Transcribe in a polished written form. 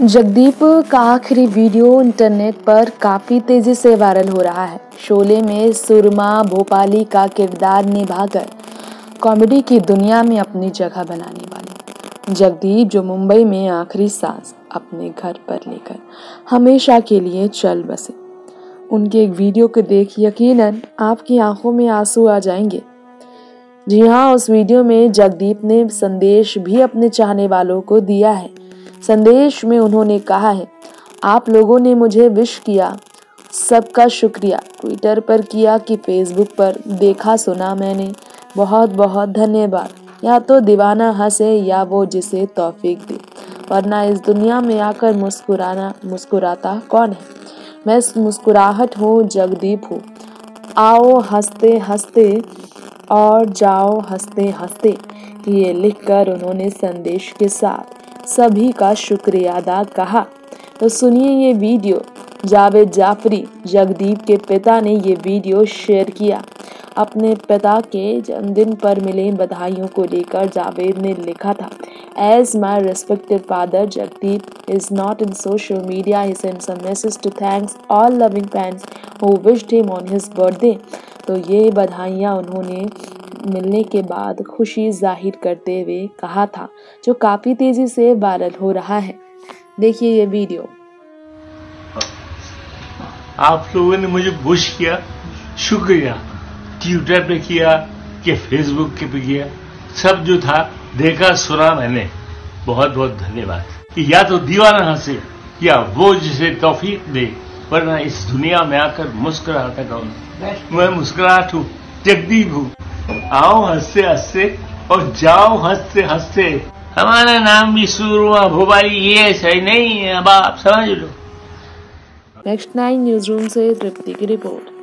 जगदीप का आखिरी video internet पर काफी तेजी से वायरल हो रहा है। शोले में सुरमा भोपाली का किरदार निभाकर कॉमेडी की दुनिया में अपनी जगह बनाने वाले जगदीप, जो मुंबई में आखिरी सांस अपने घर पर लेकर हमेशा के लिए चल बसे, उनके एक वीडियो को देख यकीनन आपकी आंखों में आंसू आ जाएंगे। जी हाँ, उस वीडियो में जगदीप ने संदेश भी अपने चाहने वालों को दिया है। संदेश में उन्होंने कहा है, आप लोगों ने मुझे विश किया, सबका शुक्रिया। ट्विटर पर किया कि फेसबुक पर देखा सुना मैंने, बहुत बहुत धन्यवाद। या तो दीवाना हंसे या वो जिसे तौफीक दे, वरना इस दुनिया में आकर मुस्कुराता कौन है। मैं मुस्कुराहट हूँ, जगदीप हूँ। आओ हंसते हंसते और जाओ हंसते हंसते। ये लिखकर उन्होंने संदेश के साथ सभी का शुक्रिया अदा कहा। तो सुनिए ये वीडियो। जावेद जाफरी, जगदीप के पिता, ने ये वीडियो शेयर किया। अपने पिता के जन्मदिन पर मिले बधाइयों को लेकर जावेद ने लिखा था, As my respected father Jagdeep is not in social media, he sends a message to thanks all loving fans who wished him on his birthday। तो ये बधाइयाँ उन्होंने मिलने के बाद खुशी जाहिर करते हुए कहा था, जो काफी तेजी से वायरल हो रहा है। देखिए ये वीडियो। आप लोगों ने मुझे विश किया, शुक्रिया। ट्विटर पे किया कि फेसबुक पे किया, सब जो था देखा सुना मैंने, बहुत बहुत धन्यवाद। या तो दीवाना हंसे या वो जिसे तौफीक दे, वरना इस दुनिया में आकर मुस्कुराता कौन। मैं मुस्कुराहट हूँ, जगदीप हूँ। आओ हंसते हंसते और जाओ हंसते हंसते। हमारा नाम भी सुरमा भोपाली ये सही नहीं है, अब आप समझ लो। नेक्स्ट 9 न्यूज़ रूम से तृप्ति की रिपोर्ट।